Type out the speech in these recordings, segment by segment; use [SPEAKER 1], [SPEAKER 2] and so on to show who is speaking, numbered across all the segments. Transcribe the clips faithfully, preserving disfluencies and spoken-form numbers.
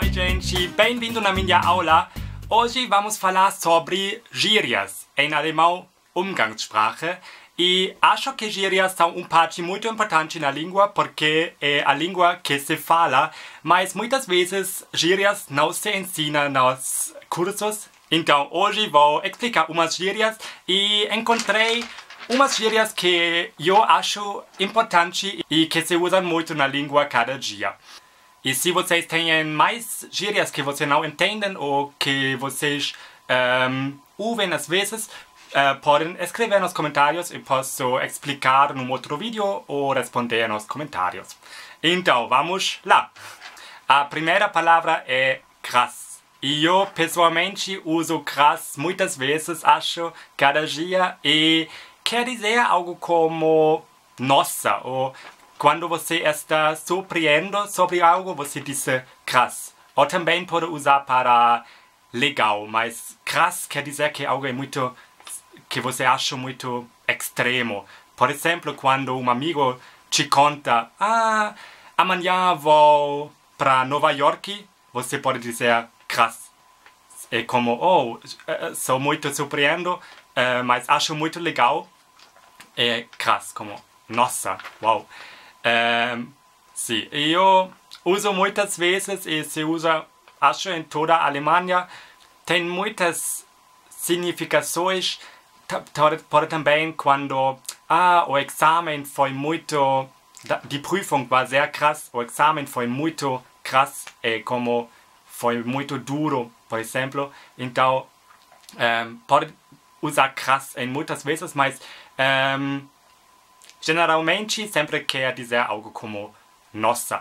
[SPEAKER 1] Oi gente, bem-vindo na minha aula. Hoje vamos falar sobre gírias, em alemão Umgangssprache. E acho que gírias são uma parte muito importante na língua porque é a língua que se fala, mas muitas vezes gírias não se ensinam nos cursos. Então hoje vou explicar umas gírias e encontrei umas gírias que eu acho importante e que se usam muito na língua cada dia. E se vocês têm mais gírias que vocês não entendem ou que vocês um, ouvem às vezes, uh, podem escrever nos comentários e posso explicar num outro vídeo ou responder nos comentários. Então, vamos lá! A primeira palavra é krass. E eu, pessoalmente, uso krass muitas vezes, acho, cada dia, e quer dizer algo como nossa, ou quando você está surpreendendo sobre algo, você diz krass. Ou também pode usar para legal, mas krass quer dizer que algo é muito, que você acha muito extremo. Por exemplo, quando um amigo te conta, ah, amanhã vou para Nova York, você pode dizer krass. É como, oh, sou muito surpreendendo, mas acho muito legal. É krass, como, nossa, uau. Um, sim, eu uso muitas vezes e se usa, acho, em toda a Alemanha. Tem muitas significações. Pode também quando ah, o exame foi muito, die Prüfung war sehr krass, o exame foi muito krass, é como foi muito duro, por exemplo. Então, um, pode usar krass em muitas vezes, mas um, geralmente sempre quer dizer algo como nossa.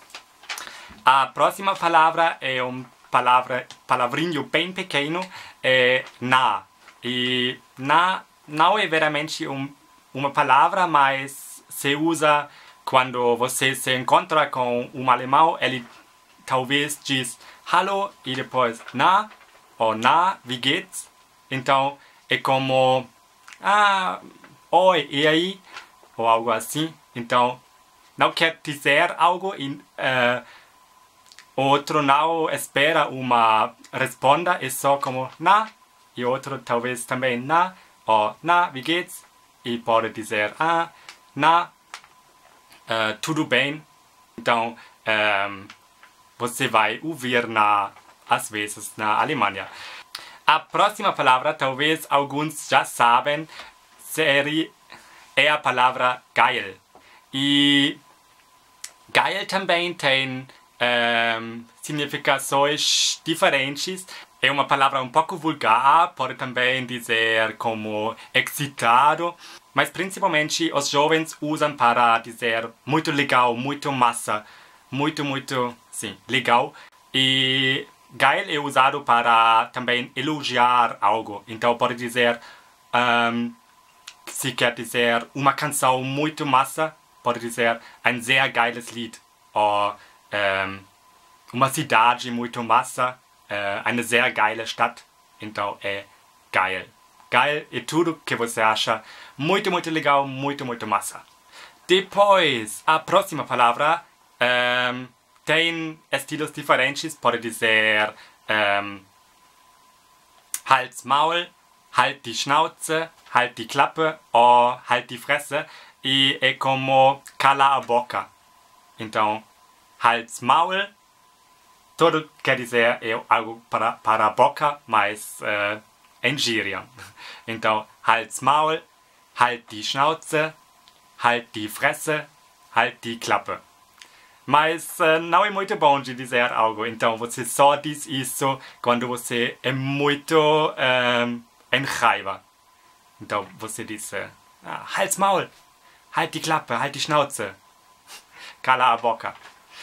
[SPEAKER 1] A próxima palavra é uma palavra, palavrinho bem pequeno, é na. E na não é veramente um, uma palavra, mas se usa quando você se encontra com um alemão, ele talvez diz hallo e depois na, ou na, wie geht's? Então é como, ah, oi, e aí? Ou algo assim. Então, não quer dizer algo e uh, outro não espera uma resposta, é só como na, e outro talvez também na, ou na, wie geht's? E pode dizer ah, na, uh, tudo bem. Então, um, você vai ouvir na, às vezes na Alemanha. A próxima palavra, talvez alguns já sabem, seria é a palavra geil. E geil também tem um, significações diferentes. É uma palavra um pouco vulgar, pode também dizer como excitado, mas principalmente os jovens usam para dizer muito legal, muito massa, muito, muito, sim, legal. E geil é usado para também elogiar algo. Então pode dizer um, se quer dizer uma canção muito massa, pode dizer ein sehr geiles Lied. Ou um, uma cidade muito massa, uh, eine sehr geile Stadt. Então é geil. Geil é tudo que você acha muito, muito legal, muito, muito massa. Depois, a próxima palavra um, tem estilos diferentes. Pode dizer um, Hals, Maul, halt die Schnauze, halt die Klappe ou halt die Fresse. E é como cala a boca. Então, Hals, Maul, tudo quer dizer é algo para, para a boca, mas uh, em gíria. Então, Hals, Maul, halt die Schnauze, halt die Fresse, halt die Klappe. Mas uh, não é muito bom de dizer algo. Então, você só diz isso quando você é muito um, em raiva. Então, você diz ah, Hals, Maul, halt die Klappe, halt die Schnauze, cala a boca.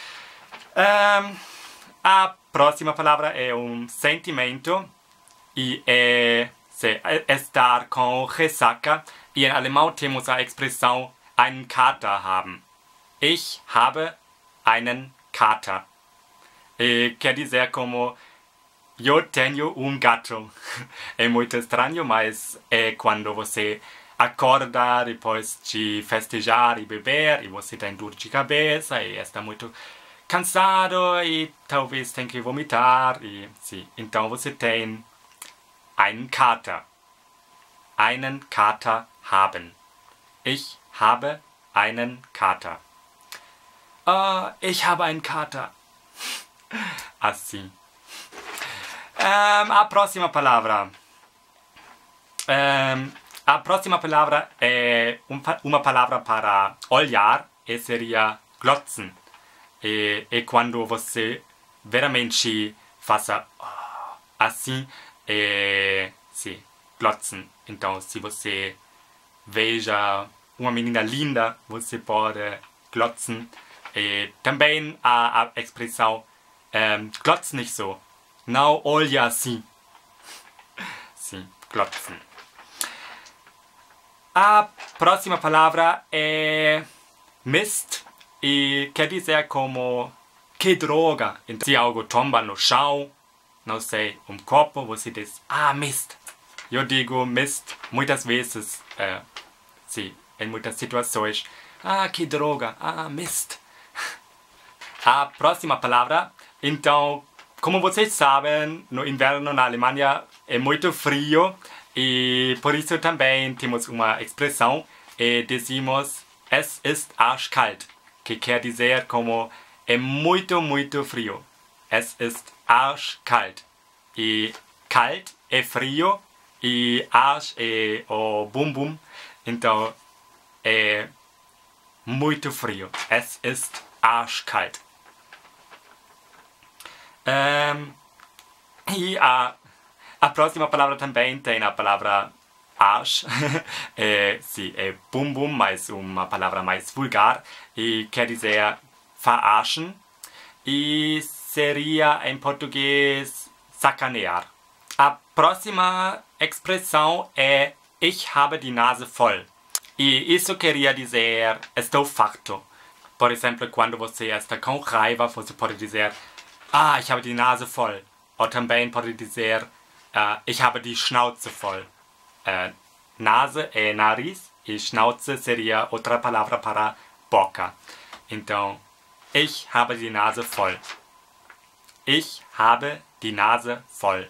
[SPEAKER 1] Um, a próxima palavra é um sentimento e é, se, é estar com ressaca. E em alemão temos a expressão einen Kater haben. Ich habe einen Kater. E quer dizer como eu tenho um gato. É muito estranho, mas é quando você acorda depois de festejar e beber e você tem dor de cabeça e está muito cansado e talvez tem que vomitar. E, sim. Então você tem einen Kater. Einen Kater haben. Ich habe einen Kater. Uh, ich habe einen Kater. Assim. Um, a próxima palavra. Um, a próxima palavra é um, uma palavra para olhar e seria glotzen. E, e quando você veramente faça assim, e, sim, glotzen. Então, se você veja uma menina linda, você pode glotzen. E também a, a expressão um, glotz nicht so. Não olha assim. Sim, glotzen. A próxima palavra é Mist e quer dizer como que droga. Então, se algo tomba no chão, não sei, um copo, você diz, ah, Mist. Eu digo Mist muitas vezes, uh, sim, em muitas situações. Ah, que droga, ah, Mist. A próxima palavra, então, como vocês sabem, no inverno na Alemanha é muito frio e por isso também temos uma expressão e dizemos es ist arschkalt, que quer dizer como é muito, muito frio. Es ist arschkalt. E kalt é frio e arsch é o bumbum, então é muito frio. Es ist arschkalt. Um, e a, a próxima palavra também tem a palavra arsch. é, sim, é bumbum, mas uma palavra mais vulgar. E quer dizer verarschen. E seria em português sacanear. A próxima expressão é ich habe die Nase voll. E isso queria dizer estou farto. Por exemplo, quando você está com raiva, você pode dizer ah, ich habe die Nase voll. Ou também pode dizer uh, ich habe die Schnauze voll. Uh, Nase é nariz e Schnauze seria outra palavra para boca. Então, ich habe die Nase voll. Ich habe die Nase voll.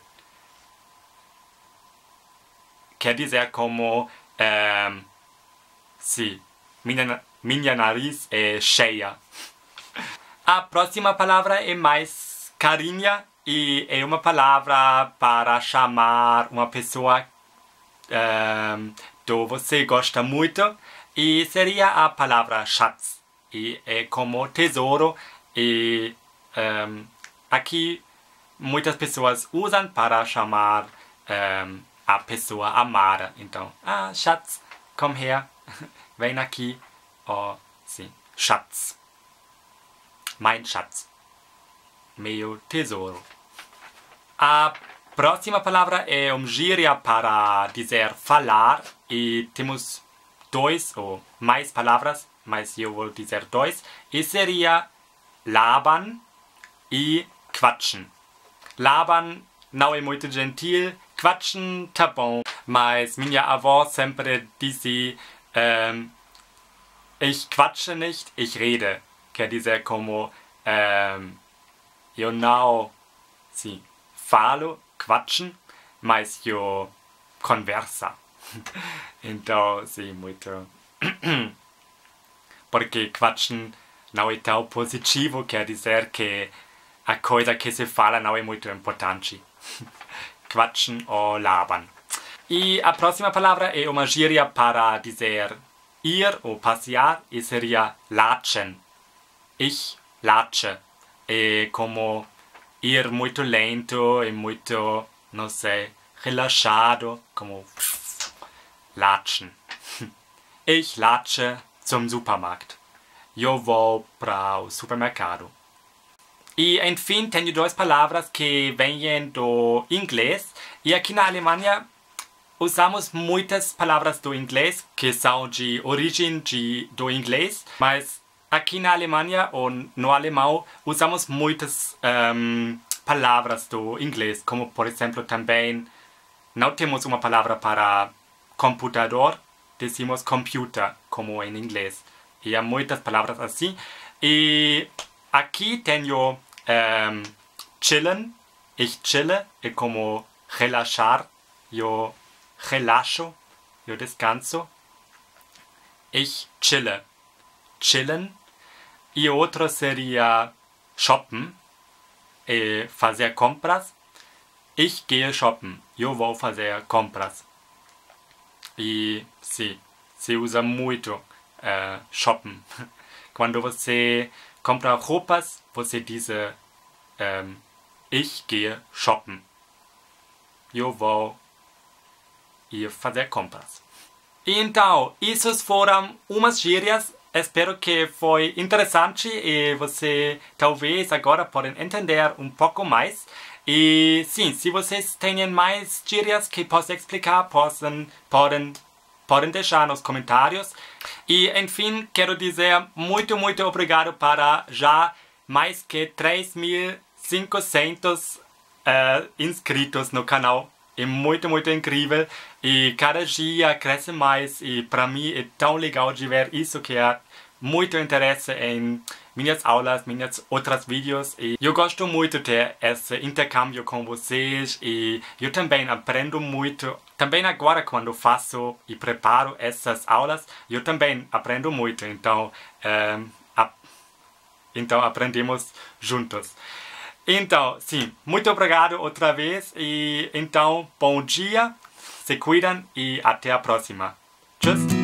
[SPEAKER 1] Quer dizer como um, sim, minha, minha nariz é cheia. A próxima palavra é mais carinha e é uma palavra para chamar uma pessoa um, que você gosta muito e seria a palavra Schatz. E é como tesouro e um, aqui muitas pessoas usam para chamar um, a pessoa amada. Então, ah, Schatz, komm her, vem aqui. Oh, sim, Schatz. Mein Schatz. Meu tesouro. A próxima palavra é um gíria para dizer falar e temos dois ou mais palavras, mas eu vou dizer dois. E seria labern e quatschen. Labern não é muito gentil, quatschen tá bom, mas minha avó sempre disse um, ich quatsche nicht, ich rede. Quer dizer como um, eu não, sim, falo, quatschen, mas eu conversa. Então, sim, muito... Porque quatschen não é tão positivo, quer dizer que a coisa que se fala não é muito importante. Quatschen ou labern. E a próxima palavra é uma gíria para dizer ir ou passear e seria latschen. Ich latsche. É como ir muito lento e muito, não sei, relaxado, como latschen. Ich latsche zum Supermarkt. Eu vou para o supermercado. E, enfim, tenho duas palavras que vêm do inglês. E aqui na Alemanha usamos muitas palavras do inglês que são de origem de, do inglês, mas aqui na Alemanha ou no alemão usamos muitas um, palavras do inglês, como por exemplo também não temos uma palavra para computador, decimos computer, como em inglês. E há muitas palavras assim. E aqui tenho um, chillen. Ich chille, é como relaxar. Eu relaxo, eu descanso. Ich chille. Chillen. E outro seria shoppen, é fazer compras. Ich gehe shoppen. Eu vou fazer compras. E sim, se usa muito uh, shoppen. Quando você compra roupas, você diz um, ich gehe shoppen. Eu vou ir fazer compras. Então, essas foram umas gírias. Espero que foi interessante e você talvez agora podem entender um pouco mais. E sim, se vocês têm mais gírias que posso explicar, podem, podem, podem deixar nos comentários. E enfim, quero dizer muito, muito obrigado para já mais que três mil e quinhentos uh, inscritos no canal. É muito, muito incrível. E cada dia cresce mais. E para mim é tão legal de ver isso, que é muito interesse em minhas aulas, minhas outros vídeos. E eu gosto muito de ter esse intercâmbio com vocês. E eu também aprendo muito. Também agora, quando faço e preparo essas aulas, eu também aprendo muito. Então, um, ap então aprendemos juntos. Então, sim, muito obrigado outra vez. E então, bom dia, se cuidam e até a próxima. Tchau!